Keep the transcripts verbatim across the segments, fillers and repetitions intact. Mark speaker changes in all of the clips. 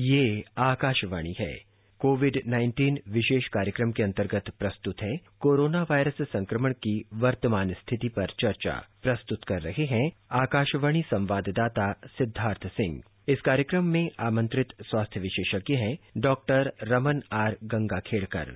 Speaker 1: ये आकाशवाणी है। Covid nineteen विशेष कार्यक्रम के अंतर्गत प्रस्तुत है कोरोना वायरस संक्रमण की वर्तमान स्थिति पर चर्चा। प्रस्तुत कर रहे हैं आकाशवाणी संवाददाता सिद्धार्थ सिंह। इस कार्यक्रम में आमंत्रित स्वास्थ्य विशेषज्ञ हैं डॉक्टर रमन आर गंगाखेड़कर।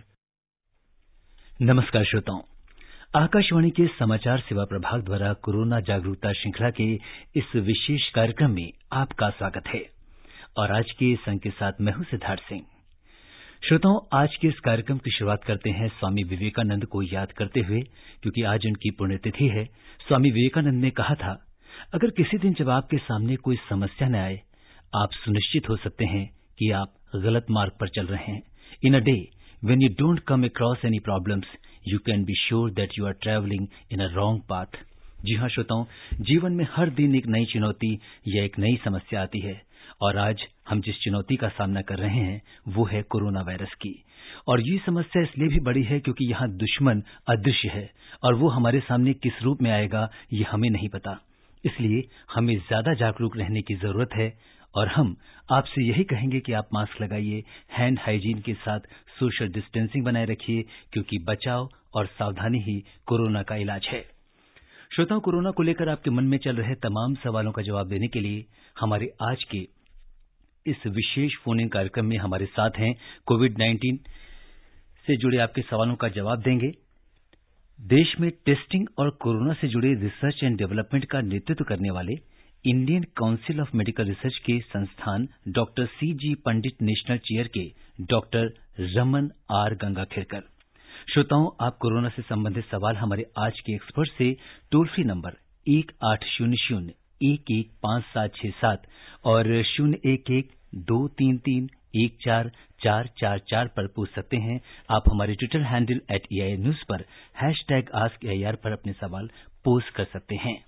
Speaker 2: नमस्कार श्रोताओं, आकाशवाणी के समाचार सेवा प्रभाग द्वारा कोरोना जागरूकता श्रृंखला के इस विशेष कार्यक्रम में आपका स्वागत है और आज के इस अंक के साथ मैं हूं सिद्धार्थ सिंह। श्रोताओं, आज के इस कार्यक्रम की शुरुआत करते हैं स्वामी विवेकानंद को याद करते हुए, क्योंकि आज उनकी पुण्यतिथि है। स्वामी विवेकानंद ने कहा था, अगर किसी दिन जब आपके सामने कोई समस्या न आए, आप सुनिश्चित हो सकते हैं कि आप गलत मार्ग पर चल रहे हैं। In a day when you don't come across any problems, you can be sure that you are traveling in a wrong path. जी हाँ श्रोताओं, जीवन में हर दिन एक नई चुनौती या एक नई समस्या आती है और आज हम जिस चुनौती का सामना कर रहे हैं वो है कोरोना वायरस की। और ये समस्या इसलिए भी बड़ी है क्योंकि यहाँ दुश्मन अदृश्य है और वो हमारे सामने किस रूप में आएगा ये हमें नहीं पता। इसलिए हमें ज्यादा जागरूक रहने की जरूरत है और हम आपसे यही कहेंगे कि आप मास्क लगाइए, हैंड हाइजीन के साथ सोशल डिस्टेंसिंग बनाए रखिए, क्योंकि बचाव और सावधानी ही कोरोना का इलाज है। श्रोताओं, कोरोना को लेकर आपके मन में चल रहे तमाम सवालों का जवाब देने के लिए हमारे आज के इस विशेष फोन इन कार्यक्रम में हमारे साथ हैं कोविड नाइन्टीन से जुड़े आपके सवालों का जवाब देंगे देश में टेस्टिंग और कोरोना से जुड़े रिसर्च एंड डेवलपमेंट का नेतृत्व करने वाले Indian council of medical research के संस्थान doctor C G Pandit national chair के डॉक्टर रमन आर गंगाखेड़कर। श्रोताओं, आप कोरोना से संबंधित सवाल हमारे आज के एक्सपर्ट से टोल फ्री नंबर एक आठ शून्य शून्य एक एक पांच सात छह सात और शून्य एक एक दो तीन तीन एक चार चार चार चार पर पूछ सकते हैं। आप हमारे Twitter handle at A I news पर hashtag ask A I R पर अपने सवाल पोस्ट कर सकते हैं।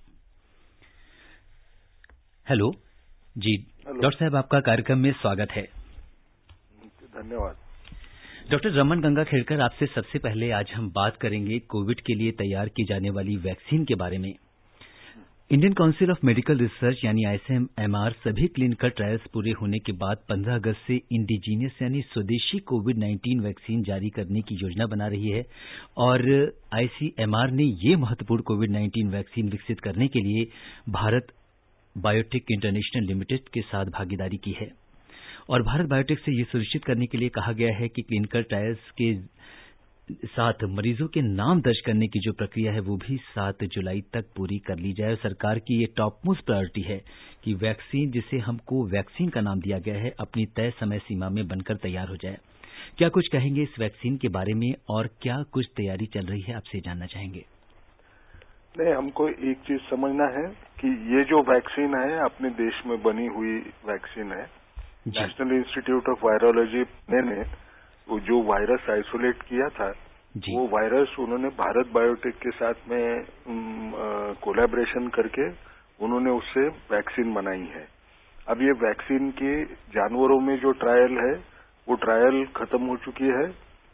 Speaker 2: हेलो जी डॉक्टर साहब, आपका कार्यक्रम में स्वागत है।
Speaker 3: धन्यवाद।
Speaker 2: डॉक्टर रमन गंगाखेड़कर, आपसे सबसे पहले आज हम बात करेंगे कोविड के लिए तैयार की जाने वाली वैक्सीन के बारे में। Indian council of medical research यानी आई सी एम आर सभी क्लिनिकल ट्रायल्स पूरे होने के बाद पंद्रह अगस्त से इंडिजीनियस यानी स्वदेशी कोविड नाइन्टीन वैक्सीन जारी करने की योजना बना रही है और आई सी एम आर ने ये महत्वपूर्ण कोविड नाइन्टीन वैक्सीन विकसित करने के लिए भारत बायोटेक इंटरनेशनल लिमिटेड के साथ भागीदारी की है। और भारत बायोटेक से ये सुनिश्चित करने के लिए कहा गया है कि क्लिनिकल ट्रायल्स के साथ मरीजों के नाम दर्ज करने की जो प्रक्रिया है वो भी सात जुलाई तक पूरी कर ली जाए। और सरकार की ये टॉप मोस्ट प्रायोरिटी है कि वैक्सीन, जिसे हमको वैक्सीन का नाम दिया गया है, अपनी तय समय सीमा में बनकर तैयार हो जाए। क्या कुछ कहेंगे इस वैक्सीन के बारे में और क्या कुछ तैयारी चल रही है, आपसे जानना चाहेंगे।
Speaker 3: नहीं, हमको एक चीज समझना है कि ये जो वैक्सीन है अपने देश में बनी हुई वैक्सीन है। नेशनल इंस्टीट्यूट ऑफ वायरोलॉजी ने वो जो वायरस आइसोलेट किया था वो वायरस उन्होंने भारत बायोटेक के साथ में कोलैबोरेशन करके उन्होंने उससे वैक्सीन बनाई है। अब ये वैक्सीन के जानवरों में जो ट्रायल है वो ट्रायल खत्म हो चुकी है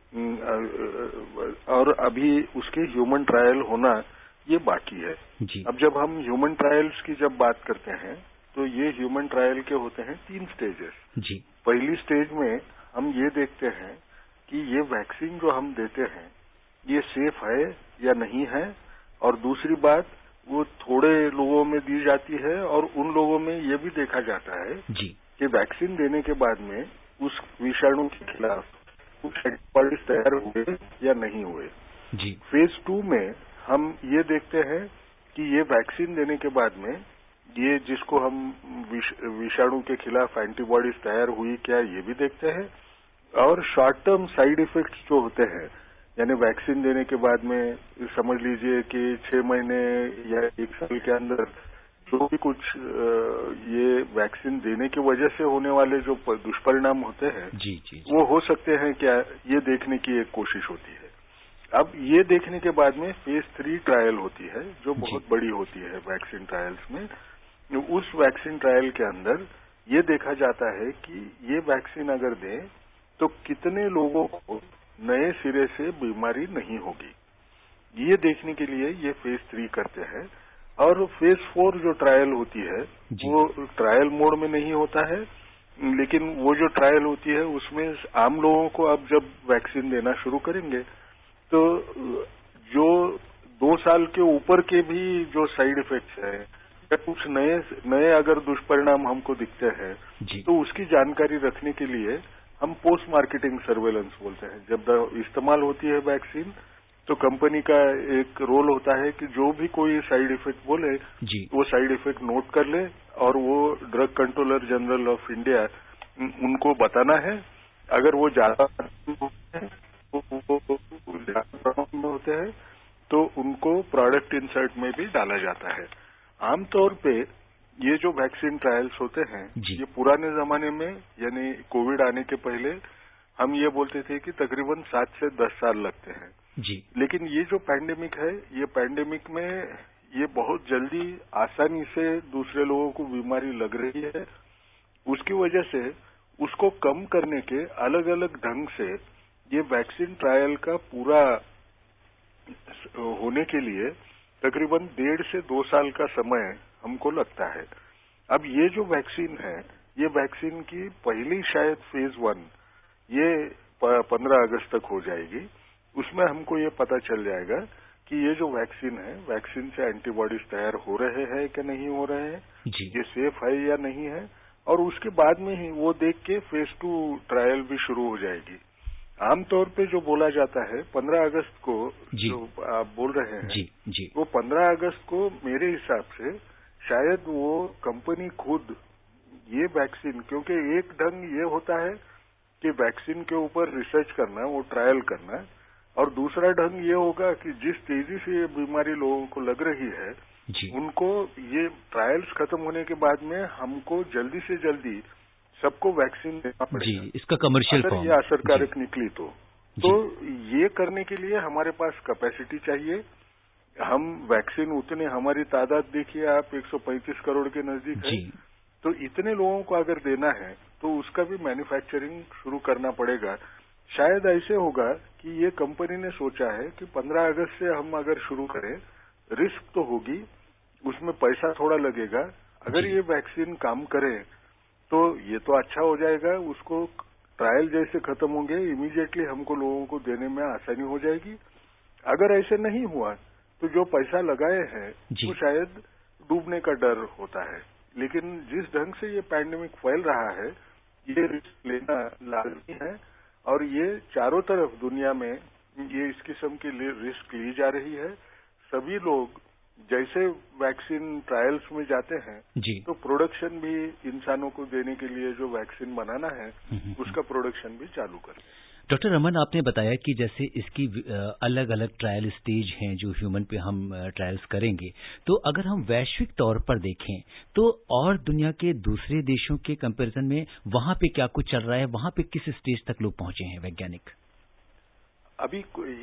Speaker 3: और अभी उसके ह्यूमन ट्रायल होना ये बाकी है।
Speaker 2: जी। अब
Speaker 3: जब हम ह्यूमन ट्रायल्स की जब बात करते हैं तो ये ह्यूमन ट्रायल के होते हैं तीन स्टेजेस।
Speaker 2: जी।
Speaker 3: पहली स्टेज में हम ये देखते हैं कि ये वैक्सीन जो हम देते हैं ये सेफ है या नहीं है, और दूसरी बात वो थोड़े लोगों में दी जाती है और उन लोगों में ये भी देखा जाता है
Speaker 2: जी।
Speaker 3: कि वैक्सीन देने के बाद में उस विषाणु के खिलाफ कुछ एंटीबॉडीज तैयार हुए या नहीं हुए।
Speaker 2: जी।
Speaker 3: फेज टू में हम ये देखते हैं कि ये वैक्सीन देने के बाद में ये जिसको हम विषाणु के खिलाफ एंटीबॉडीज तैयार हुई क्या, ये भी देखते हैं। और शॉर्ट टर्म साइड इफेक्ट्स जो होते हैं, यानी वैक्सीन देने के बाद में समझ लीजिए कि छह महीने या एक साल के अंदर जो भी कुछ ये वैक्सीन देने की वजह से होने वाले जो दुष्परिणाम होते हैं
Speaker 2: जी, जी, जी।
Speaker 3: वो हो सकते हैं क्या, ये देखने की एक कोशिश होती है। अब ये देखने के बाद में फेज थ्री ट्रायल होती है जो बहुत बड़ी होती है वैक्सीन ट्रायल्स में। उस वैक्सीन ट्रायल के अंदर ये देखा जाता है कि ये वैक्सीन अगर दें तो कितने लोगों को नए सिरे से बीमारी नहीं होगी, ये देखने के लिए ये फेज थ्री करते हैं। और फेज फोर जो ट्रायल होती है वो ट्रायल मोड में नहीं होता है, लेकिन वो जो ट्रायल होती है उसमें आम लोगों को अब जब वैक्सीन देना शुरू करेंगे तो जो दो साल के ऊपर के भी जो साइड इफेक्ट्स हैं या कुछ नए नए अगर दुष्परिणाम हमको दिखते हैं तो उसकी जानकारी रखने के लिए हम पोस्ट मार्केटिंग सर्वेलेंस बोलते हैं। जब इस्तेमाल होती है वैक्सीन तो कंपनी का एक रोल होता है कि जो भी कोई साइड इफेक्ट बोले वो साइड इफेक्ट नोट कर ले और वो drug controller general of India उनको बताना है। अगर वो ज्यादा होते हैं तो उनको प्रोडक्ट इंसर्ट में भी डाला जाता है। आमतौर पे ये जो वैक्सीन ट्रायल्स होते हैं ये पुराने जमाने में यानी कोविड आने के पहले हम ये बोलते थे कि तकरीबन सात से दस साल लगते हैं जी। लेकिन ये जो पैंडेमिक है ये पैंडेमिक में ये बहुत जल्दी आसानी से दूसरे लोगों को बीमारी लग रही है। उसकी वजह से उसको कम करने के अलग अलग ढंग से ये वैक्सीन ट्रायल का पूरा होने के लिए तकरीबन डेढ़ से दो साल का समय हमको लगता है। अब ये जो वैक्सीन है ये वैक्सीन की पहली शायद फेज वन ये पंद्रह अगस्त तक हो जाएगी। उसमें हमको ये पता चल जाएगा कि ये जो वैक्सीन है वैक्सीन से एंटीबॉडीज तैयार हो रहे हैं कि नहीं हो रहे हैं, ये सेफ है या नहीं है, और उसके बाद में ही वो देख के फेज टू ट्रायल भी शुरू हो जाएगी। आमतौर पे जो बोला जाता है पंद्रह अगस्त को जो आप बोल रहे हैं
Speaker 2: जी, जी।
Speaker 3: वो पंद्रह अगस्त को मेरे हिसाब से शायद वो कंपनी खुद ये वैक्सीन, क्योंकि एक ढंग ये होता है कि वैक्सीन के ऊपर रिसर्च करना, वो ट्रायल करना, और दूसरा ढंग ये होगा कि जिस तेजी से ये बीमारी लोगों को लग रही है
Speaker 2: जी।
Speaker 3: उनको ये ट्रायल्स खत्म होने के बाद में हमको जल्दी से जल्दी सबको वैक्सीन देना पड़ेगा
Speaker 2: जी, इसका कमर्शियल
Speaker 3: अगर ये असरकारक निकली तो तो ये करने के लिए हमारे पास कैपेसिटी चाहिए। हम वैक्सीन उतने, हमारी तादाद देखिए आप एक सौ पैंतीस करोड़ के नजदीक है, तो इतने लोगों को अगर देना है तो उसका भी मैन्युफैक्चरिंग शुरू करना पड़ेगा। शायद ऐसे होगा कि ये कंपनी ने सोचा है कि पंद्रह अगस्त से हम अगर शुरू करें, रिस्क तो होगी, उसमें पैसा थोड़ा लगेगा, अगर ये वैक्सीन काम करे तो ये तो अच्छा हो जाएगा, उसको ट्रायल जैसे खत्म होंगे इमीडिएटली हमको लोगों को देने में आसानी हो जाएगी। अगर ऐसे नहीं हुआ तो जो पैसा लगाए हैं वो शायद डूबने का डर होता है। लेकिन जिस ढंग से ये पैंडेमिक फैल रहा है ये रिस्क लेना लाजमी है, और ये चारों तरफ दुनिया में ये इस किस्म की रिस्क ली जा रही है। सभी लोग जैसे वैक्सीन ट्रायल्स में जाते हैं तो प्रोडक्शन भी इंसानों को देने के लिए जो वैक्सीन बनाना है उसका प्रोडक्शन भी चालू करें।
Speaker 2: डॉक्टर रमन, आपने बताया कि जैसे इसकी अलग अलग ट्रायल स्टेज हैं जो ह्यूमन पे हम ट्रायल्स करेंगे, तो अगर हम वैश्विक तौर पर देखें तो और दुनिया के दूसरे देशों के कंपैरिजन में वहां पे क्या कुछ चल रहा है, वहां पे किस स्टेज तक लोग पहुंचे हैं वैज्ञानिक?
Speaker 3: अभी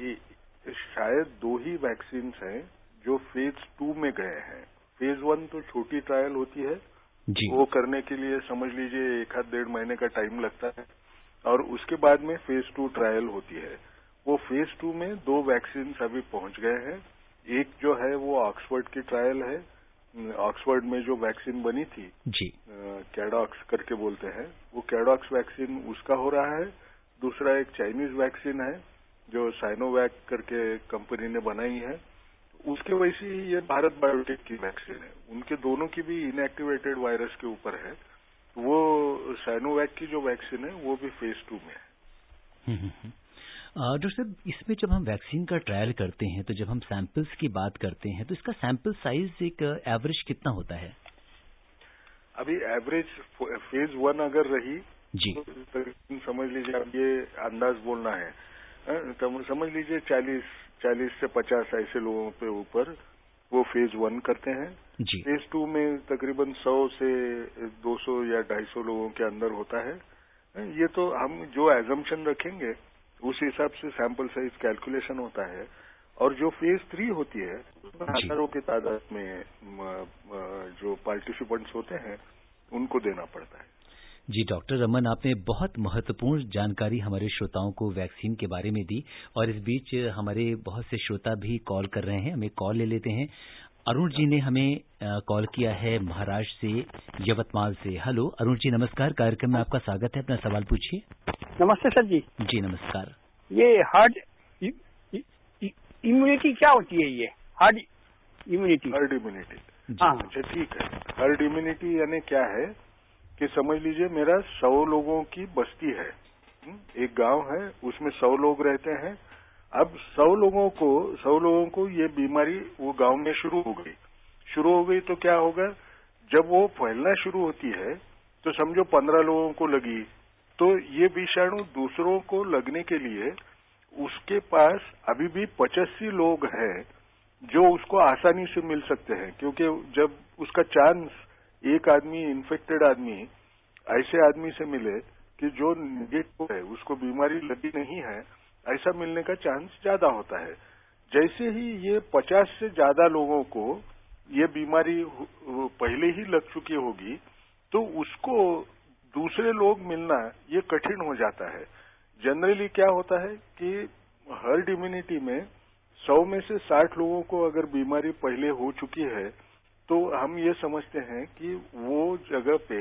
Speaker 3: शायद दो ही वैक्सीन हैं जो फेज टू में गए हैं। फेज वन तो छोटी ट्रायल होती है जी। वो करने के लिए समझ लीजिए एक आध डेढ़ महीने का टाइम लगता है, और उसके बाद में फेज टू ट्रायल होती है। वो फेज टू में दो वैक्सीन अभी पहुंच गए हैं। एक जो है वो ऑक्सफोर्ड की ट्रायल है, ऑक्सफोर्ड में जो वैक्सीन बनी थी
Speaker 2: जी,
Speaker 3: कैडॉक्स करके बोलते हैं, वो कैडॉक्स वैक्सीन उसका हो रहा है। दूसरा एक चाइनीज वैक्सीन है जो साइनोवैक करके कंपनी ने बनाई है, उसके वैसे ही ये भारत बायोटेक की वैक्सीन है। उनके दोनों की भी इनएक्टिवेटेड वायरस के ऊपर है। वो साइनोवैक की जो वैक्सीन है वो भी फेज टू में है।
Speaker 2: डॉक्टर साहब, इसमें जब हम वैक्सीन का ट्रायल करते हैं तो जब हम सैंपल्स की बात करते हैं तो इसका सैंपल साइज एक एवरेज कितना होता है?
Speaker 3: अभी एवरेज फेज वन अगर रही
Speaker 2: जी
Speaker 3: तो समझ लीजिए, अब ये अंदाज बोलना है तो समझ लीजिए चालीस चालीस से पचास ऐसे लोगों पे ऊपर वो फेज वन करते हैं
Speaker 2: जी।
Speaker 3: फेज टू में तकरीबन सौ से दो सौ या ढाई सौ लोगों के अंदर होता है। ये तो हम जो एजम्पशन रखेंगे उस हिसाब से सैंपल साइज कैलकुलेशन होता है, और जो फेज थ्री होती है उसमें हजारों की तादाद में जो पार्टिसिपेंट्स होते हैं उनको देना पड़ता है।
Speaker 2: जी डॉक्टर रमन, आपने बहुत महत्वपूर्ण जानकारी हमारे श्रोताओं को वैक्सीन के बारे में दी, और इस बीच हमारे बहुत से श्रोता भी कॉल कर रहे हैं, हमें कॉल ले लेते हैं। अरुण जी ने हमें कॉल किया है महाराष्ट्र से, यवतमाल से। हेलो अरुण जी, नमस्कार। कार्यक्रम में आपका स्वागत है, अपना सवाल पूछिए।
Speaker 4: नमस्ते सर जी।
Speaker 2: जी नमस्कार।
Speaker 4: ये हार्ड इम्यूनिटी क्या होती है? ये हार्ड इम्यूनिटी
Speaker 3: हर्ड इम्यूनिटी,
Speaker 4: हाँ
Speaker 3: अच्छा ठीक है। हर्ड इम्यूनिटी यानी क्या है कि समझ लीजिए मेरा सौ लोगों की बस्ती है, एक गांव है, उसमें सौ लोग रहते हैं। अब सौ लोगों को सौ लोगों को ये बीमारी वो गांव में शुरू हो गई शुरू हो गई तो क्या होगा, जब वो फैलना शुरू होती है तो समझो पंद्रह लोगों को लगी, तो ये विषाणु दूसरों को लगने के लिए उसके पास अभी भी पचासी लोग हैं जो उसको आसानी से मिल सकते हैं, क्योंकि जब उसका चांस एक आदमी इन्फेक्टेड आदमी ऐसे आदमी से मिले कि जो निगेटिव है, उसको बीमारी लगी नहीं है, ऐसा मिलने का चांस ज्यादा होता है। जैसे ही ये पचास से ज्यादा लोगों को ये बीमारी पहले ही लग चुकी होगी तो उसको दूसरे लोग मिलना ये कठिन हो जाता है। जनरली क्या होता है कि हर्ड इम्यूनिटी में सौ में से साठ लोगों को अगर बीमारी पहले हो चुकी है तो हम ये समझते हैं कि वो जगह पे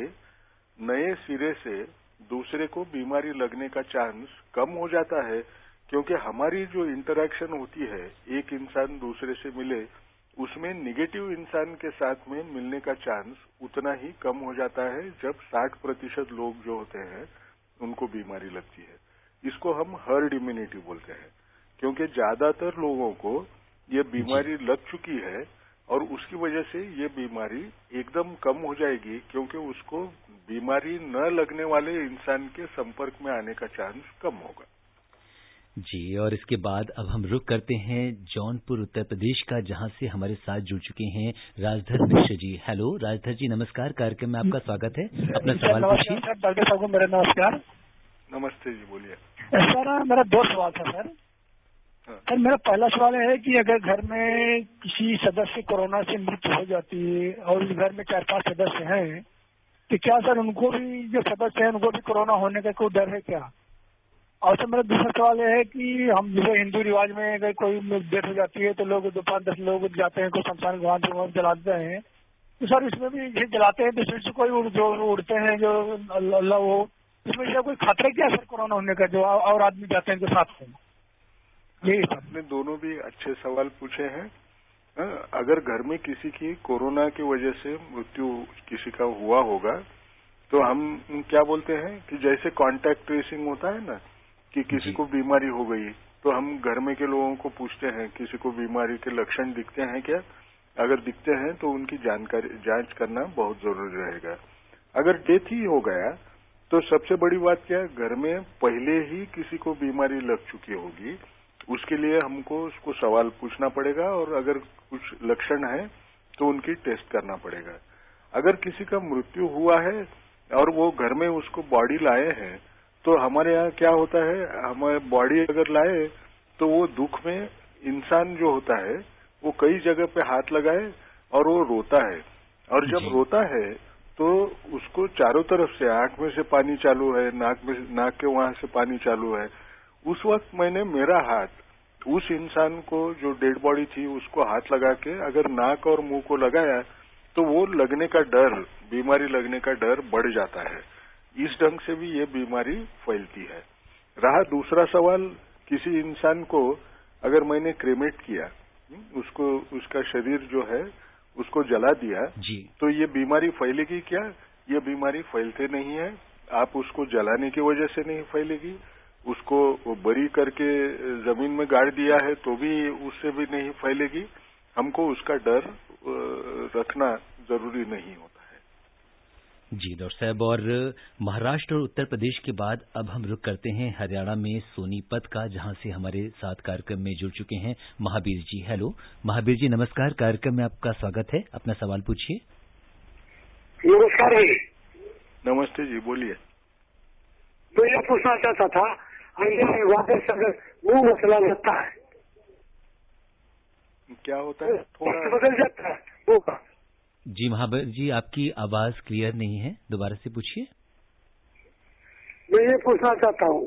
Speaker 3: नए सिरे से दूसरे को बीमारी लगने का चांस कम हो जाता है, क्योंकि हमारी जो इंटरेक्शन होती है, एक इंसान दूसरे से मिले, उसमें निगेटिव इंसान के साथ में मिलने का चांस उतना ही कम हो जाता है जब साठ प्रतिशत लोग जो होते हैं उनको बीमारी लगती है। इसको हम हर्ड इम्यूनिटी बोलते हैं, क्योंकि ज्यादातर लोगों को ये बीमारी लग चुकी है और उसकी वजह से ये बीमारी एकदम कम हो जाएगी, क्योंकि उसको बीमारी न लगने वाले इंसान के संपर्क में आने का चांस कम होगा।
Speaker 2: जी, और इसके बाद अब हम रुक करते हैं जौनपुर उत्तर प्रदेश का, जहां से हमारे साथ जुड़ चुके हैं राजधर मिश्र जी। हेलो राजधर जी, नमस्कार। कार्यक्रम में आपका स्वागत है, अपना सवाल पूछिए।
Speaker 4: डॉक्टर साहब को मेरा नमस्कार।
Speaker 3: नमस्ते जी, बोलिए।
Speaker 4: सर मेरा दो सवाल था सर। सर मेरा पहला सवाल है कि अगर घर में किसी सदस्य कोरोना से मृत्यु हो जाती है और उस घर में चार पांच सदस्य हैं, तो क्या सर उनको भी, जो सदस्य हैं, उनको भी कोरोना होने का कोई डर है क्या? और सर मेरा दूसरा सवाल यह है कि हम जैसे हिंदू रिवाज में अगर कोई डेथ हो जाती है तो लोग दो पांच दस लोग जाते हैं, कोई शमशान घाट जलाते हैं, तो सर इसमें भी ये जलाते हैं तो इसमें से कोई जो उड़ते हैं जो अल्लाह, वो इसमें से कोई खतरा क्या सर कोरोना होने का, जो और आदमी जाते हैं इनके साथ में? यही
Speaker 3: आपने दोनों भी अच्छे सवाल पूछे हैं। अगर घर में किसी की कोरोना की वजह से मृत्यु किसी का हुआ होगा तो हम क्या बोलते हैं कि जैसे कांटेक्ट ट्रेसिंग होता है ना, कि किसी को बीमारी हो गई तो हम घर में के लोगों को पूछते हैं किसी को बीमारी के लक्षण दिखते हैं क्या, अगर दिखते हैं तो उनकी जानकारी जांच करना बहुत जरूरी रहेगा। अगर डेथ ही हो गया तो सबसे बड़ी बात क्या, घर में पहले ही किसी को बीमारी लग चुकी होगी, उसके लिए हमको उसको सवाल पूछना पड़ेगा और अगर कुछ लक्षण है तो उनकी टेस्ट करना पड़ेगा। अगर किसी का मृत्यु हुआ है और वो घर में उसको बॉडी लाए हैं तो हमारे यहाँ क्या होता है, हमारे बॉडी अगर लाए तो वो दुख में इंसान जो होता है वो कई जगह पे हाथ लगाए और वो रोता है, और जब रोता है तो उसको चारों तरफ से आंख में से पानी चालू है, नाक में नाक के वहां से पानी चालू है। उस वक्त मैंने मेरा हाथ उस इंसान को जो डेड बॉडी थी उसको हाथ लगा के अगर नाक और मुंह को लगाया तो वो लगने का डर, बीमारी लगने का डर बढ़ जाता है। इस ढंग से भी ये बीमारी फैलती है। रहा दूसरा सवाल, किसी इंसान को अगर मैंने क्रेमेट किया, उसको उसका शरीर जो है उसको जला दिया
Speaker 2: जी,
Speaker 3: तो ये बीमारी फैलेगी क्या? ये बीमारी फैलते नहीं है। आप उसको जलाने की वजह से नहीं फैलेगी, उसको बरी करके जमीन में गाड़ दिया है तो भी उससे भी नहीं फैलेगी। हमको उसका डर रखना जरूरी नहीं होता है।
Speaker 2: जी डॉक्टर साहब, और महाराष्ट्र और उत्तर प्रदेश के बाद अब हम रुक करते हैं हरियाणा में सोनीपत का, जहां से हमारे साथ कार्यक्रम में जुड़ चुके हैं महावीर जी। हेलो महावीर जी, नमस्कार। कार्यक्रम में आपका स्वागत है, अपना सवाल पूछिए।
Speaker 5: नमस्कार जी।
Speaker 3: नमस्ते जी, बोलिए।
Speaker 5: तो ये पूछना चाहता था, वो मसला लगता है
Speaker 3: क्या होता है, थोड़ा
Speaker 5: बदल जाता है वो का।
Speaker 2: जी महावीर जी, आपकी आवाज क्लियर नहीं है, दोबारा से पूछिए।
Speaker 5: मैं ये पूछना चाहता हूँ,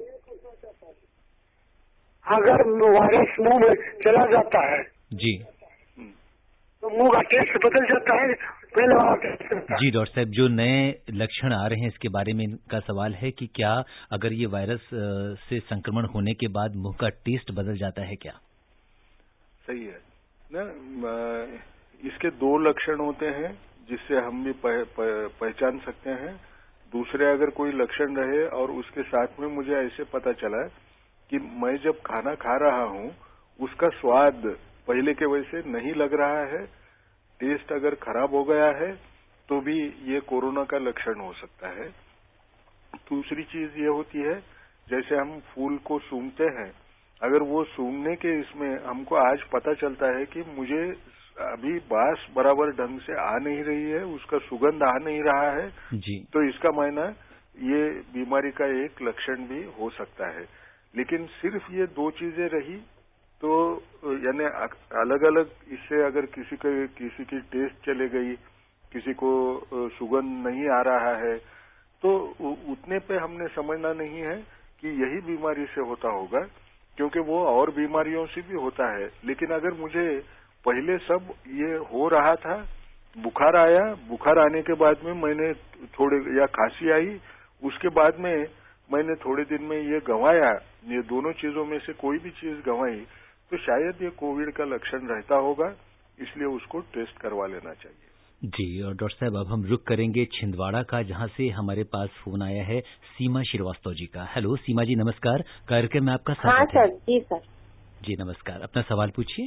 Speaker 5: अगर वायरस मुंह में चला जाता है
Speaker 2: जी,
Speaker 5: तो मुंह का टेस्ट बदल जाता है पहले वाला टेस्ट रहता है।
Speaker 2: जी डॉक्टर साहब, जो नए लक्षण आ रहे हैं इसके बारे में इनका सवाल है कि क्या अगर ये वायरस से संक्रमण होने के बाद मुंह का टेस्ट बदल जाता है क्या?
Speaker 3: सही है ना, इसके दो लक्षण होते हैं जिससे हम भी पह, पह, पहचान सकते हैं। दूसरे अगर कोई लक्षण रहे और उसके साथ में मुझे ऐसे पता चला कि मैं जब खाना खा रहा हूं उसका स्वाद पहले के वैसे नहीं लग रहा है, टेस्ट अगर खराब हो गया है, तो भी ये कोरोना का लक्षण हो सकता है। दूसरी चीज ये होती है, जैसे हम फूल को सूंघते हैं, अगर वो सूंघने के इसमें हमको आज पता चलता है कि मुझे अभी बास बराबर ढंग से आ नहीं रही है, उसका सुगंध आ नहीं रहा है
Speaker 2: जी,
Speaker 3: तो इसका मायना ये बीमारी का एक लक्षण भी हो सकता है। लेकिन सिर्फ ये दो चीजें रही तो यानी अलग अलग इससे अगर किसी के किसी की टेस्ट चले गई, किसी को सुगंध नहीं आ रहा है, तो उतने पे हमने समझना नहीं है कि यही बीमारी से होता होगा, क्योंकि वो और बीमारियों से भी होता है। लेकिन अगर मुझे पहले सब ये हो रहा था, बुखार आया, बुखार आने के बाद में मैंने थोड़े या खांसी आई, उसके बाद में मैंने थोड़े दिन में ये गंवाया, ये दोनों चीजों में से कोई भी चीज गंवाई, तो शायद ये कोविड का लक्षण रहता होगा, इसलिए उसको टेस्ट करवा लेना चाहिए।
Speaker 2: जी, और डॉक्टर साहब अब हम रुक करेंगे छिंदवाड़ा का, जहां से हमारे पास फोन आया है सीमा श्रीवास्तव जी का। हेलो सीमा जी, नमस्कार, कार्यक्रम में आपका स्वागत है।
Speaker 6: हाँ सर, जी सर।
Speaker 2: जी नमस्कार, अपना सवाल पूछिए।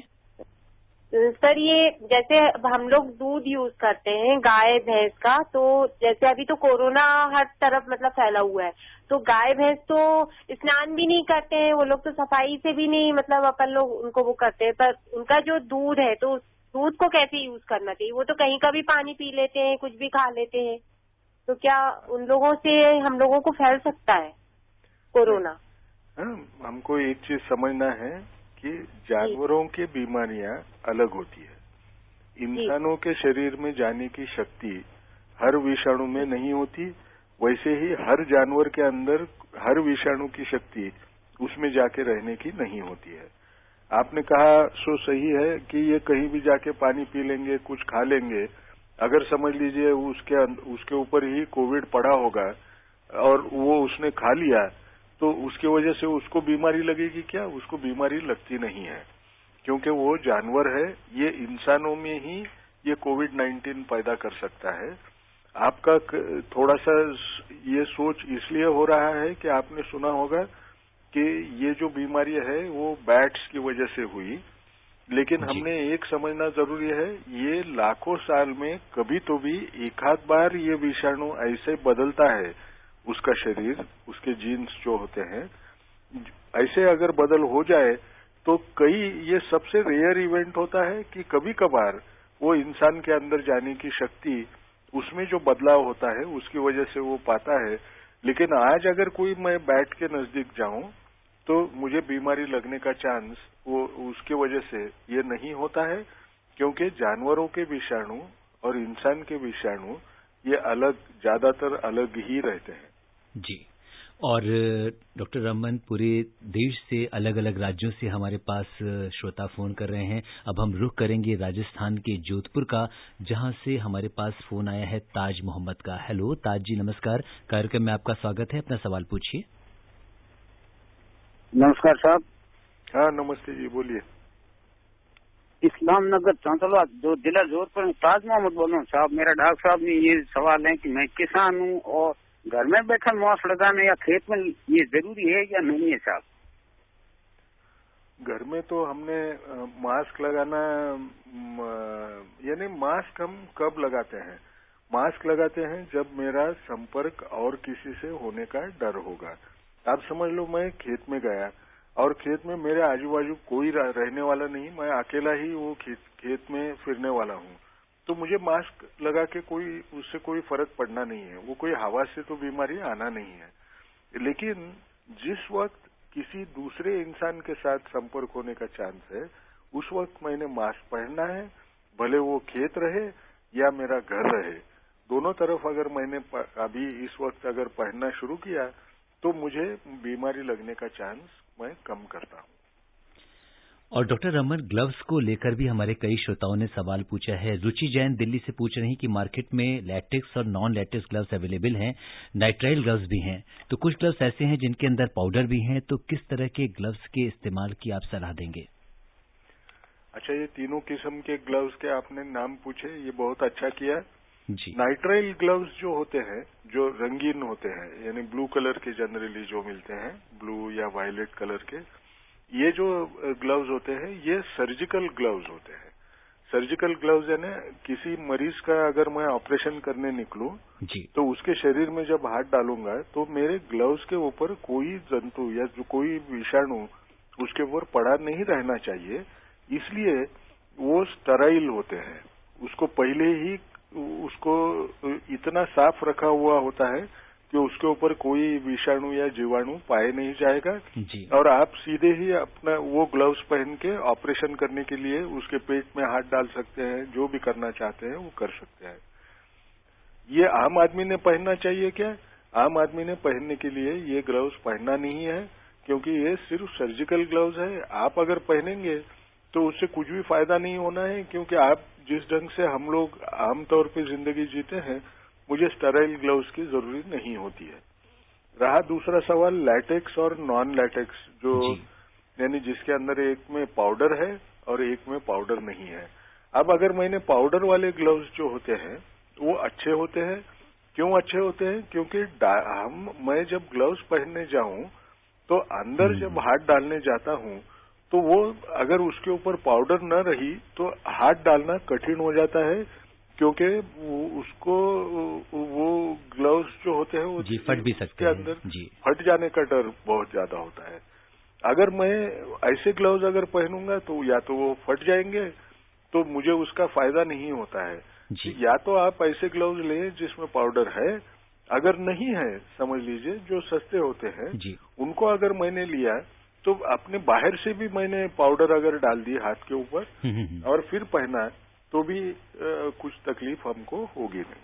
Speaker 6: सर ये जैसे हम लोग दूध यूज करते हैं गाय भैंस का, तो जैसे अभी तो कोरोना हर तरफ मतलब फैला हुआ है, तो गाय भैंस तो स्नान भी नहीं करते हैं, वो लोग तो सफाई से भी नहीं, मतलब अपन लोग उनको वो करते हैं, पर उनका जो दूध है तो दूध को कैसे यूज करना चाहिए? वो तो कहीं का भी पानी पी लेते हैं, कुछ भी खा लेते हैं, तो क्या उन लोगों से हम लोगों को फैल सकता है कोरोना?
Speaker 3: हमको एक चीज समझना है कि जानवरों की बीमारियां अलग होती है, इंसानों के शरीर में जाने की शक्ति हर विषाणु में नहीं होती, वैसे ही हर जानवर के अंदर हर विषाणु की शक्ति उसमें जाके रहने की नहीं होती है। आपने कहा सो सही है कि ये कहीं भी जाके पानी पी लेंगे, कुछ खा लेंगे, अगर समझ लीजिए उसके उसके ऊपर ही कोविड पड़ा होगा और वो उसने खा लिया, तो उसकी वजह से उसको बीमारी लगेगी क्या? उसको बीमारी लगती नहीं है, क्योंकि वो जानवर है। ये इंसानों में ही ये कोविड नाइन्टीन पैदा कर सकता है। आपका थोड़ा सा ये सोच इसलिए हो रहा है कि आपने सुना होगा कि ये जो बीमारी है वो बैट्स की वजह से हुई, लेकिन हमने एक समझना जरूरी है, ये लाखों साल में कभी तो भी एक आध बार ये विषाणु ऐसे बदलता है, उसका शरीर, उसके जीन्स जो होते हैं, ऐसे अगर बदल हो जाए तो कई ये सबसे रेयर इवेंट होता है कि कभी कभार वो इंसान के अंदर जाने की शक्ति, उसमें जो बदलाव होता है उसकी वजह से वो पाता है। लेकिन आज अगर कोई मैं बैट के नजदीक जाऊं तो मुझे बीमारी लगने का चांस वो उसके वजह से ये नहीं होता है, क्योंकि जानवरों के विषाणु और इंसान के विषाणु ये अलग, ज्यादातर अलग ही रहते हैं।
Speaker 2: जी, और डॉक्टर रमन, पूरे देश से अलग अलग राज्यों से हमारे पास श्रोता फोन कर रहे हैं। अब हम रुख करेंगे राजस्थान के जोधपुर का, जहां से हमारे पास फोन आया है ताज मोहम्मद का। हेलो ताज जी, नमस्कार, कार्यक्रम में आपका स्वागत है, अपना सवाल पूछिए।
Speaker 5: नमस्कार साहब।
Speaker 3: हाँ नमस्ते जी, बोलिए।
Speaker 5: इस्लाम नगर चांचला जो जिला जोधपुर में ताज मोहम्मद बोल रहा हूँ साहब। मेरा डॉक्टर साहब ने ये सवाल है कि मैं किसान हूँ और घर में बैठा मास्क लगाने या खेत में ये जरूरी है या नहीं है साहब?
Speaker 3: घर में तो हमने मास्क लगाना, यानी मास्क हम कब लगाते हैं? मास्क लगाते हैं जब मेरा संपर्क और किसी से होने का डर होगा। आप समझ लो मैं खेत में गया और खेत में मेरे आजू बाजू कोई रहने वाला नहीं, मैं अकेला ही वो खेत खेत में फिरने वाला हूँ, तो मुझे मास्क लगा के कोई उससे कोई फर्क पड़ना नहीं है, वो कोई हवा से तो बीमारी आना नहीं है। लेकिन जिस वक्त किसी दूसरे इंसान के साथ संपर्क होने का चांस है, उस वक्त मैंने मास्क पहनना है, भले वो खेत रहे या मेरा घर रहे, दोनों तरफ अगर मैंने अभी इस वक्त अगर पहनना शुरू किया तो मुझे बीमारी लगने का चांस मैं कम करता हूँ।
Speaker 2: और डॉक्टर रमन, ग्लव्स को लेकर भी हमारे कई श्रोताओं ने सवाल पूछा है। रुचि जैन दिल्ली से पूछ रही कि मार्केट में लैटेक्स और नॉन लैटेक्स ग्लव्स अवेलेबल हैं, नाइट्राइल ग्लव्स भी हैं, तो कुछ ग्लव्स ऐसे हैं जिनके अंदर पाउडर भी हैं, तो किस तरह के ग्लव्स के इस्तेमाल की आप सलाह देंगे?
Speaker 3: अच्छा, ये तीनों किस्म के ग्लव्स के आपने नाम पूछे, ये बहुत अच्छा किया
Speaker 2: जी।
Speaker 3: नाइट्राइल ग्लव्स जो होते हैं, जो रंगीन होते हैं, यानी ब्लू कलर के जनरली जो मिलते हैं, ब्लू या वायलेट कलर के, ये जो ग्लव्स होते हैं ये सर्जिकल ग्लव्स होते हैं। सर्जिकल ग्लव्स यानी किसी मरीज का अगर मैं ऑपरेशन करने निकलूं
Speaker 2: जी,
Speaker 3: तो उसके शरीर में जब हाथ डालूंगा तो मेरे ग्लव्स के ऊपर कोई जंतु या जो कोई विषाणु उसके ऊपर पड़ा नहीं रहना चाहिए, इसलिए वो स्टराइल होते हैं। उसको पहले ही उसको इतना साफ रखा हुआ होता है कि उसके ऊपर कोई विषाणु या जीवाणु पाए नहीं जाएगा
Speaker 2: जी।
Speaker 3: और आप सीधे ही अपना वो ग्लव्स पहन के ऑपरेशन करने के लिए उसके पेट में हाथ डाल सकते हैं, जो भी करना चाहते हैं वो कर सकते हैं। ये आम आदमी ने पहनना चाहिए क्या? आम आदमी ने पहनने के लिए ये ग्लव्स पहनना नहीं है, क्योंकि ये सिर्फ सर्जिकल ग्लव्स है। आप अगर पहनेंगे तो उससे कुछ भी फायदा नहीं होना है, क्योंकि आप जिस ढंग से हम लोग आमतौर पर जिंदगी जीते हैं, मुझे स्टेराइल ग्लव्स की जरूरी नहीं होती है। रहा दूसरा सवाल लैटेक्स और नॉन लैटेक्स, जो यानी जिसके अंदर एक में पाउडर है और एक में पाउडर नहीं है। अब अगर मैंने पाउडर वाले ग्लव्स जो होते हैं वो अच्छे होते हैं। क्यों अच्छे होते हैं? क्योंकि हम मैं जब ग्लव्स पहनने जाऊं तो अंदर जब हाथ डालने जाता हूं तो वो अगर उसके ऊपर पाउडर न रही तो हाथ डालना कठिन हो जाता है, क्योंकि उसको वो ग्लव्स जो होते हैं वो
Speaker 2: जी फट भी सकते
Speaker 3: हैं,
Speaker 2: हैं,
Speaker 3: अंदर
Speaker 2: जी
Speaker 3: फट जाने का डर बहुत ज्यादा होता है। अगर मैं ऐसे ग्लव्स अगर पहनूंगा तो या तो वो फट जाएंगे, तो मुझे उसका फायदा नहीं होता है जी। या तो आप ऐसे ग्लव्स लें जिसमें पाउडर है, अगर नहीं है समझ लीजिए जो सस्ते होते हैं जी, उनको अगर मैंने लिया तो अपने बाहर से भी मैंने पाउडर अगर डाल दी हाथ के ऊपर और फिर पहना तो भी आ, कुछ तकलीफ हमको होगी नहीं।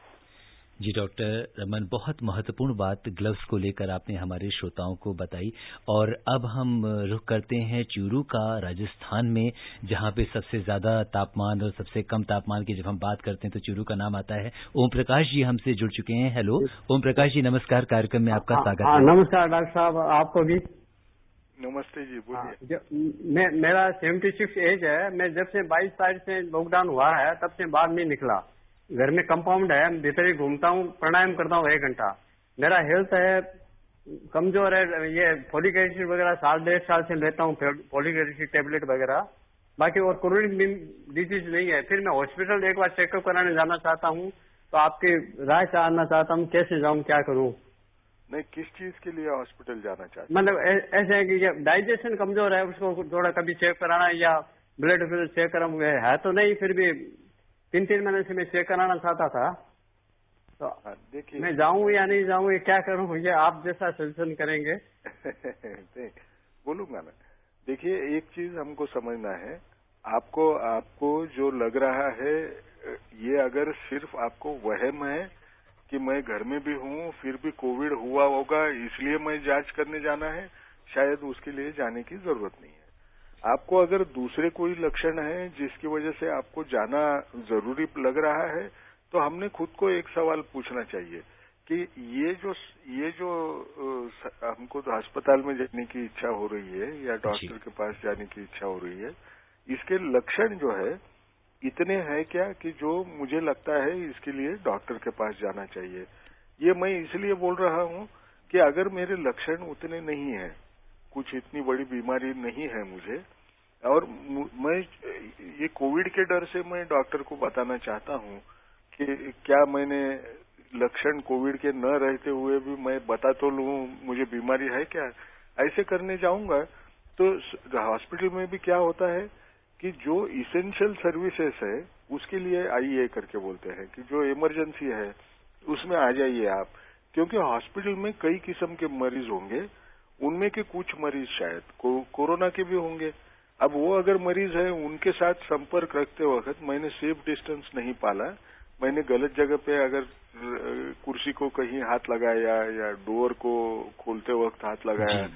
Speaker 2: जी डॉक्टर रमन, बहुत महत्वपूर्ण बात ग्लव्स को लेकर आपने हमारे श्रोताओं को बताई। और अब हम रुख करते हैं चूरू का, राजस्थान में, जहां पे सबसे ज्यादा तापमान और सबसे कम तापमान की जब हम बात करते हैं तो चूरू का नाम आता है। ओम प्रकाश जी हमसे जुड़ चुके हैं। हेलो ओम प्रकाश जी, नमस्कार, कार्यक्रम में आपका स्वागत है।
Speaker 7: नमस्कार डॉक्टर साहब, आपको भी
Speaker 3: नमस्ते जी, बोलिए।
Speaker 7: मैं मेरा सेवेंटी सिक्स एज है। मैं जब से बाईस तारीख से लॉकडाउन हुआ है तब से बाहर नहीं निकला। घर में कंपाउंड है, भीतर ही घूमता हूँ, प्राणायाम करता हूँ एक घंटा। मेरा हेल्थ है कमजोर है। ये फोलिक एसिड वगैरह साल डेढ़ साल से लेता हूँ, फोलिक एसिड टेबलेट वगैरह। बाकी और क्रोनिक डिजीज नहीं है। फिर मैं हॉस्पिटल एक बार चेकअप कराने जाना चाहता हूँ, तो आपकी राय जानना चाहता हूँ, कैसे जाऊँ, क्या करूँ?
Speaker 3: नहीं, किस चीज के लिए हॉस्पिटल जाना चाहते?
Speaker 7: मतलब ऐसे है कि डाइजेशन कमजोर है, उसको थोड़ा कभी चेक कराना या ब्लड प्रेशर चेक करा है तो नहीं, फिर भी तीन तीन महीने से मैं चेक कराना चाहता था। तो देखिए मैं जाऊं या नहीं जाऊं, ये क्या करूं, ये आप जैसा सजेशन करेंगे।
Speaker 3: बोलूंगा ना। देखिए, एक चीज हमको समझना है, आपको आपको जो लग रहा है ये अगर सिर्फ आपको वहम है कि मैं घर में भी हूँ फिर भी कोविड हुआ होगा इसलिए मैं जांच करने जाना है, शायद उसके लिए जाने की जरूरत नहीं है। आपको अगर दूसरे कोई लक्षण है जिसकी वजह से आपको जाना जरूरी लग रहा है, तो हमने खुद को एक सवाल पूछना चाहिए कि ये जो ये जो हमको तो अस्पताल में जाने की इच्छा हो रही है या डॉक्टर के पास जाने की इच्छा हो रही है, इसके लक्षण जो है इतने हैं क्या कि जो मुझे लगता है इसके लिए डॉक्टर के पास जाना चाहिए। ये मैं इसलिए बोल रहा हूँ कि अगर मेरे लक्षण उतने नहीं हैं, कुछ इतनी बड़ी बीमारी नहीं है मुझे, और मैं ये कोविड के डर से मैं डॉक्टर को बताना चाहता हूँ कि क्या मैंने लक्षण कोविड के न रहते हुए भी मैं बता तो लूँ मुझे बीमारी है क्या, ऐसे करने जाऊंगा तो हॉस्पिटल में भी क्या होता है कि जो इसेंशियल सर्विसेज है उसके लिए आइए करके बोलते हैं कि जो इमरजेंसी है उसमें आ जाइए आप, क्योंकि हॉस्पिटल में कई किस्म के मरीज होंगे, उनमें के कुछ मरीज शायद को, कोरोना के भी होंगे। अब वो अगर मरीज है उनके साथ संपर्क रखते वक्त मैंने सेफ डिस्टेंस नहीं पाला, मैंने गलत जगह पे अगर कुर्सी को कहीं हाथ लगाया या डोर को खोलते वक्त हाथ लगाया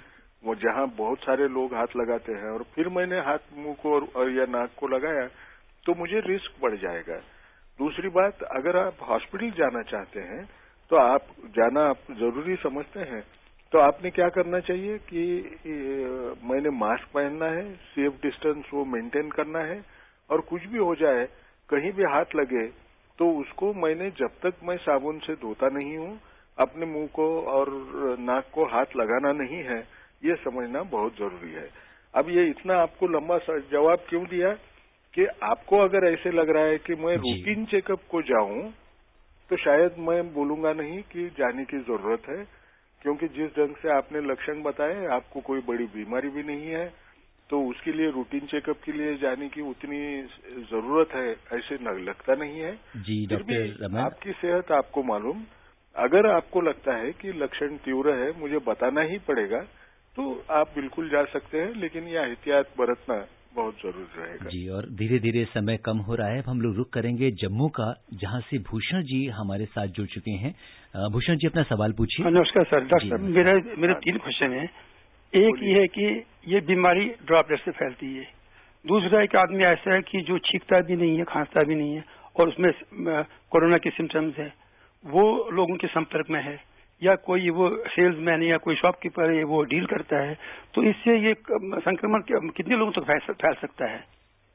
Speaker 3: वो जहाँ बहुत सारे लोग हाथ लगाते हैं और फिर मैंने हाथ मुंह को और, और या नाक को लगाया तो मुझे रिस्क बढ़ जाएगा। दूसरी बात, अगर आप हॉस्पिटल जाना चाहते हैं तो आप जाना आप जरूरी समझते हैं तो आपने क्या करना चाहिए कि मैंने मास्क पहनना है, सेफ डिस्टेंस वो मेंटेन करना है, और कुछ भी हो जाए कहीं भी हाथ लगे तो उसको मैंने जब तक मैं साबुन से धोता नहीं हूँ अपने मुंह को और नाक को हाथ लगाना नहीं है, ये समझना बहुत जरूरी है। अब ये इतना आपको लंबा जवाब क्यों दिया कि आपको अगर ऐसे लग रहा है कि मैं रूटीन चेकअप को जाऊं तो शायद मैं बोलूंगा नहीं कि जाने की जरूरत है, क्योंकि जिस ढंग से आपने लक्षण बताए आपको कोई बड़ी बीमारी भी नहीं है, तो उसके लिए रूटीन चेकअप के लिए जाने की उतनी जरूरत है ऐसे लगता नहीं है।
Speaker 2: जी डॉक्टर रमन,
Speaker 3: आपकी सेहत आपको मालूम, अगर आपको लगता है कि लक्षण तीव्र है, मुझे बताना ही पड़ेगा, तो आप बिल्कुल जा सकते हैं, लेकिन यह एहतियात बरतना बहुत जरूरी रहेगा।
Speaker 2: जी, और धीरे धीरे समय कम हो रहा है, अब हम लोग रुक करेंगे जम्मू का, जहां से भूषण जी हमारे साथ जुड़ चुके हैं। भूषण जी अपना सवाल पूछिए।
Speaker 8: नमस्कार सर। डॉक्टर साहब, मेरा मेरे तीन क्वेश्चन है। एक ये है कि ये बीमारी ड्रॉपलेट से फैलती है। दूसरा एक आदमी ऐसा है कि जो छींकता भी नहीं है, खांसता भी नहीं है, और उसमें कोरोना के सिम्टम्स है, वो लोगों के संपर्क में है, या कोई वो सेल्समैन या कोई शॉपकीपर है वो डील करता है, तो इससे ये संक्रमण कितने लोगों तक तो फैल सकता है?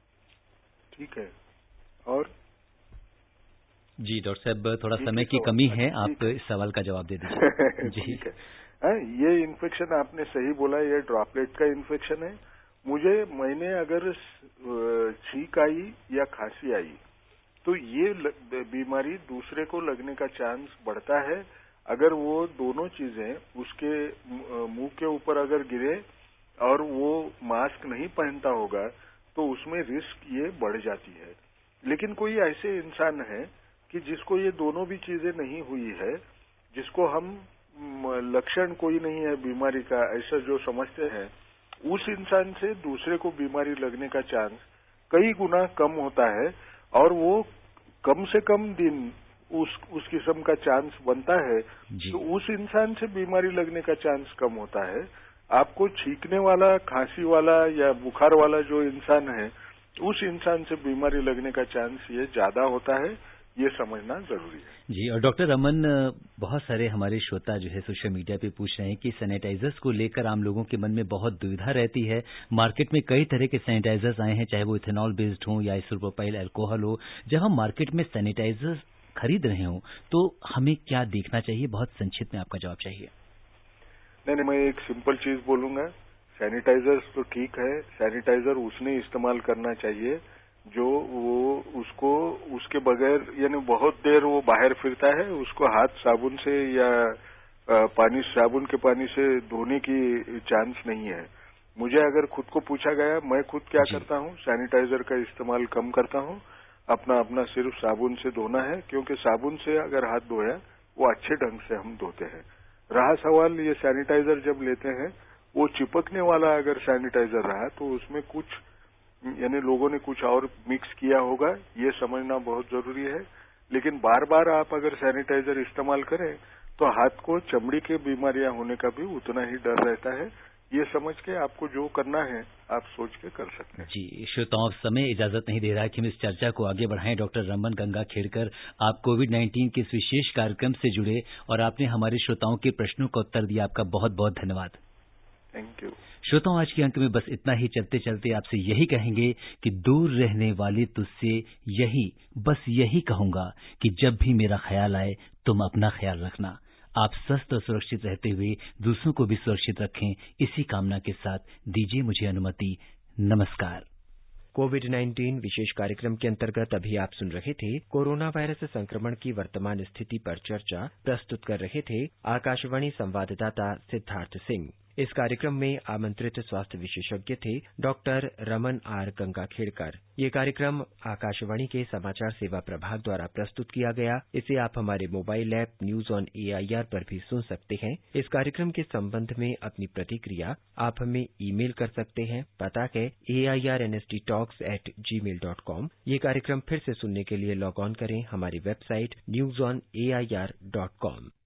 Speaker 3: ठीक है। और
Speaker 2: जी डॉक्टर साहब, थोड़ा समय की कमी है, आप इस सवाल का जवाब दे दीजिए। जी
Speaker 3: ठीक है। आ, ये इन्फेक्शन आपने सही बोला, ये ड्रॉपलेट का इन्फेक्शन है। मुझे मैंने अगर छींक आई या खांसी आई तो ये बीमारी दूसरे को लगने का चांस बढ़ता है अगर वो दोनों चीजें उसके मुंह के ऊपर अगर गिरे और वो मास्क नहीं पहनता होगा तो उसमें रिस्क ये बढ़ जाती है। लेकिन कोई ऐसे इंसान है कि जिसको ये दोनों भी चीजें नहीं हुई है, जिसको हम लक्षण कोई नहीं है बीमारी का ऐसा जो समझते हैं, उस इंसान से दूसरे को बीमारी लगने का चांस कई गुना कम होता है, और वो कम से कम दिन उस उस किस्म का चांस बनता है, तो उस इंसान से बीमारी लगने का चांस कम होता है। आपको छींकने वाला, खांसी वाला या बुखार वाला जो इंसान है, उस इंसान से बीमारी लगने का चांस ये ज्यादा होता है, ये समझना जरूरी है।
Speaker 2: जी, और डॉक्टर रमन, बहुत सारे हमारे श्रोता जो है सोशल मीडिया पे पूछ रहे हैं कि सैनिटाइजर्स को लेकर आम लोगों के मन में बहुत दुविधा रहती है। मार्केट में कई तरह के सैनिटाइजर्स आए हैं, चाहे वो इथेनॉल बेस्ड हो या आइसोप्रोपाइल अल्कोहल हो। जब हम मार्केट में सैनिटाइजर्स खरीद रहे हो तो हमें क्या देखना चाहिए? बहुत संक्षिप्त में आपका जवाब चाहिए।
Speaker 3: नहीं नहीं, मैं एक सिंपल चीज बोलूंगा, सैनिटाइजर्स तो ठीक है, सैनिटाइजर उसने इस्तेमाल करना चाहिए जो वो उसको उसके बगैर यानी बहुत देर वो बाहर फिरता है, उसको हाथ साबुन से या पानी साबुन के पानी से धोने की चांस नहीं है। मुझे अगर खुद को पूछा गया, मैं खुद क्या करता हूँ, सैनिटाइजर का इस्तेमाल कम करता हूँ, अपना अपना सिर्फ साबुन से धोना है, क्योंकि साबुन से अगर हाथ धोया वो अच्छे ढंग से हम धोते हैं। रहा सवाल ये सैनिटाइजर जब लेते हैं वो चिपकने वाला अगर सैनिटाइजर रहा तो उसमें कुछ यानी लोगों ने कुछ और मिक्स किया होगा, ये समझना बहुत जरूरी है। लेकिन बार बार आप अगर सैनिटाइजर इस्तेमाल करें तो हाथ को चमड़ी के बीमारियां होने का भी उतना ही डर रहता है। ये समझ के आपको जो करना है आप सोच के कर सकते हैं।
Speaker 2: जी, श्रोताओं, समय इजाजत नहीं दे रहा है कि हम इस चर्चा को आगे बढ़ाएं। डॉक्टर रमन गंगाखेड़कर, आप कोविड नाइन्टीन के इस विशेष कार्यक्रम से जुड़े और आपने हमारे श्रोताओं के प्रश्नों का उत्तर दिया। आपका बहुत बहुत धन्यवाद।
Speaker 3: Thank you.
Speaker 2: श्रोताओं, आज के अंक में बस इतना ही। चलते चलते आपसे यही कहेंगे कि दूर रहने वाले तुझसे यही बस यही कहूंगा कि जब भी मेरा ख्याल आए तुम अपना ख्याल रखना। आप स्वस्थ और सुरक्षित रहते हुए दूसरों को भी सुरक्षित रखें, इसी कामना के साथ दीजिए मुझे अनुमति। नमस्कार।
Speaker 1: कोविड नाइन्टीन विशेष कार्यक्रम के अंतर्गत अभी आप सुन रहे थे कोरोना वायरस संक्रमण की वर्तमान स्थिति पर चर्चा। प्रस्तुत कर रहे थे आकाशवाणी संवाददाता सिद्धार्थ सिंह। इस कार्यक्रम में आमंत्रित स्वास्थ्य विशेषज्ञ थे डॉक्टर रमन आर गंगाखेड़कर। ये कार्यक्रम आकाशवाणी के समाचार सेवा प्रभाग द्वारा प्रस्तुत किया गया। इसे आप हमारे mobile app news on A I R पर भी सुन सकते हैं। इस कार्यक्रम के संबंध में अपनी प्रतिक्रिया आप हमें ईमेल कर सकते हैं। पता है A I R N S T talks at gmail dot com. ये कार्यक्रम फिर से सुनने के लिए लॉग ऑन करें हमारी website news on A I R dot com.